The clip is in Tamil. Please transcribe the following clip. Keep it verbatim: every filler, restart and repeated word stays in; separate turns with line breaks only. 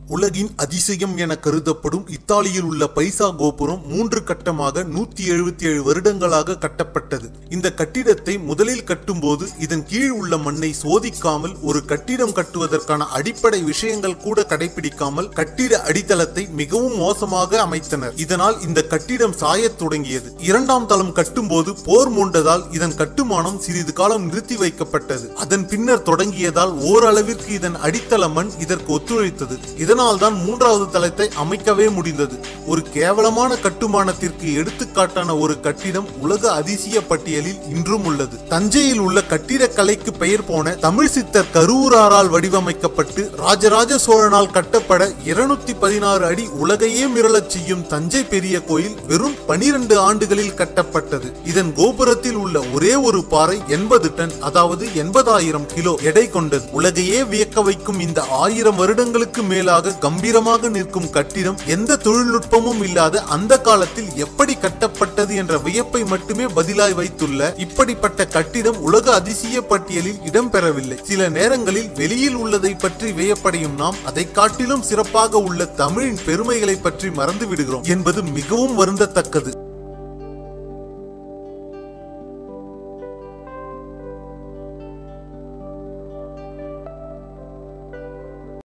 உலகின் அதிசயம் என கருதப்படும் இத்தாலியில் உள்ள பைசா கோபுரம் மூன்று கட்டமாக நூத்தி எழுபத்தி ஏழு வருடங்களாக கட்டப்பட்டது. இந்த கட்டிடத்தை முதலில் கட்டும்போது இதன் கீழ் உள்ள மண்ணை சோதிக்காமல், ஒரு கட்டிடம் கட்டுவதற்கான அடிப்படை விஷயங்கள் கூட கடைபிடிக்காமல் கட்டிட அடித்தளத்தை மிகவும் மோசமாக அமைத்தனர். இதனால் இந்த கட்டிடம் சாயத் தொடங்கியது. இரண்டாம் தளம் கட்டும்போது போர் மூண்டதால் இதன் கட்டுமானம் சிறிது காலம் நிறுத்தி வைக்கப்பட்டது. அதன் பின்னர் தொடங்கியதால் ஓரளவிற்கு இதன் அடித்தள மண் இதற்கு ஒத்துழைத்தது. இதனால் தான் மூன்றாவது தளத்தை அமைக்கவே முடிந்தது. ஒரு கேவலமான கட்டுமானத்திற்கு எடுத்துக்காட்டான ஒரு கட்டிடம் உலக அதிசய பட்டியலில் இன்றும் உள்ளது. தஞ்சையில் உள்ள கட்டிடக்கலைக்கு பெயர் போன தமிழ் சித்தர் கருவூராரால் வடிவமைக்கப்பட்டு ராஜராஜ சோழனால் கட்டப்பட இருநூத்தி பதினாறு அடி உலகையே மிரளச் செய்யும் தஞ்சை பெரிய கோயில் வெறும் பனிரெண்டு ஆண்டுகளில் கட்டப்பட்டது. இதன் கோபுரத்தில் உள்ள ஒரே ஒரு பாறை எண்பது டன், அதாவது எண்பதாயிரம் கிலோ எடை கொண்டது. உலகையே வியக்க வைக்கும் இந்த ஆயிரம் வருடங்களுக்கு மேலாக கம்பீரமாக நிற்கும் கட்டிடம் எந்த தொழில்நுட்பமும் இல்லாத அந்த காலத்தில் எப்படி கட்டப்பட்டது என்ற வியப்பை மட்டுமே பதிலாய் வைத்துள்ள இப்படிப்பட்ட கட்டிடம் உலக அதிசய பட்டியலில் இடம்பெறவில்லை. சில நேரங்களில் வெளியில் உள்ளதை பற்றி வியப்படையும் நாம் அதை காட்டிலும் சிறப்பாக உள்ள தமிழின் பெருமைகளை பற்றி மறந்து விடுகிறோம் என்பது மிகவும் வருந்தத்தக்கது.